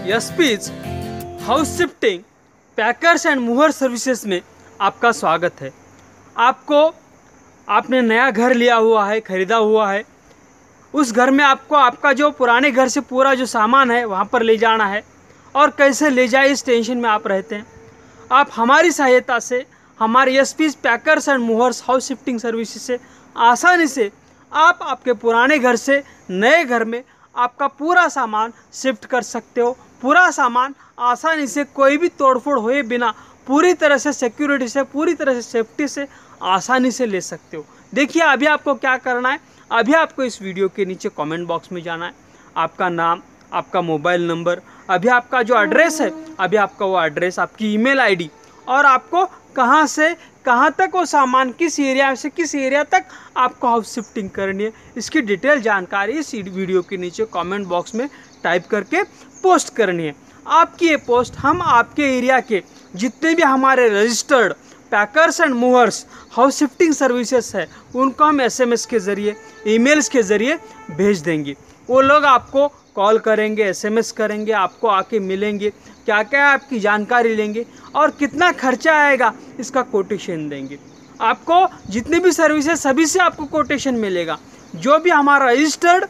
SPs house shifting packers and mover services में आपका स्वागत है। आपने नया घर लिया हुआ है, ख़रीदा हुआ है। उस घर में आपको आपका जो पुराने घर से पूरा जो सामान है वहाँ पर ले जाना है और कैसे ले जाए इस टेंशन में आप रहते हैं। आप हमारी सहायता से हमारे SP's packers and movers house shifting services से आसानी से आप आपके पुराने घर से नए घर में आपका पूरा सामान शिफ्ट कर सकते हो। पूरा सामान आसानी से कोई भी तोड़फोड़ हुए बिना पूरी तरह से सिक्योरिटी से, पूरी तरह से सेफ्टी से आसानी से ले सकते हो। देखिए अभी आपको क्या करना है। अभी आपको इस वीडियो के नीचे कमेंट बॉक्स में जाना है, आपका नाम, आपका मोबाइल नंबर, अभी आपका जो एड्रेस है, अभी आपका वो एड्रेस, आपकी ईमेल आईडी और आपको कहाँ से कहाँ तक वो सामान, किस एरिया से किस एरिया तक आपको हाउस शिफ्टिंग करनी है, इसकी डिटेल जानकारी इस वीडियो के नीचे कमेंट बॉक्स में टाइप करके पोस्ट करनी है। आपकी ये पोस्ट हम आपके एरिया के जितने भी हमारे registered packers and movers house shifting services है उनको हम एसएमएस के ज़रिए, ईमेल्स के ज़रिए भेज देंगे। वो लोग आपको कॉल करेंगे, एसएमएस करेंगे, आपको आके मिलेंगे, क्या क्या आपकी जानकारी लेंगे और कितना खर्चा आएगा इसका कोटेशन देंगे। आपको जितने भी सर्विसेज सभी से आपको कोटेशन मिलेगा। जो भी हमारा registered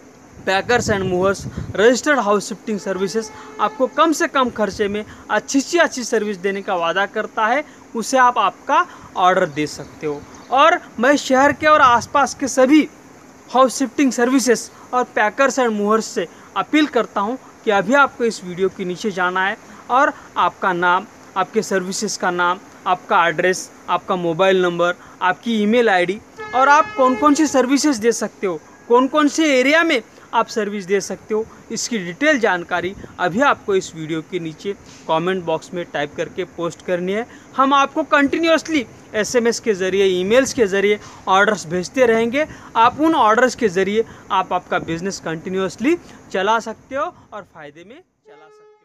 packers and movers registered house shifting services आपको कम से कम खर्चे में अच्छी से अच्छी सर्विस देने का वादा करता है, उसे आप आपका ऑर्डर दे सकते हो। और मैं शहर के और आसपास के सभी हाउस शिफ्टिंग सर्विसेज और पैकर्स एंड मूवर्स से अपील करता हूं कि अभी आपको इस वीडियो के नीचे जाना है और आपका नाम, आपके सर्विसेज का नाम, आपका एड्रेस, आपका मोबाइल नंबर, आपकी ईमेल आईडी और आप कौन कौन सी सर्विसेज दे सकते हो, कौन कौन से एरिया में आप सर्विस दे सकते हो, इसकी डिटेल जानकारी अभी आपको इस वीडियो के नीचे कमेंट बॉक्स में टाइप करके पोस्ट करनी है। हम आपको कंटिन्यूअसली एसएमएस के ज़रिए, ईमेल्स के ज़रिए ऑर्डर्स भेजते रहेंगे। आप उन ऑर्डर्स के ज़रिए आप आपका बिजनेस कंटिन्यूअसली चला सकते हो और फ़ायदे में चला सकते हो।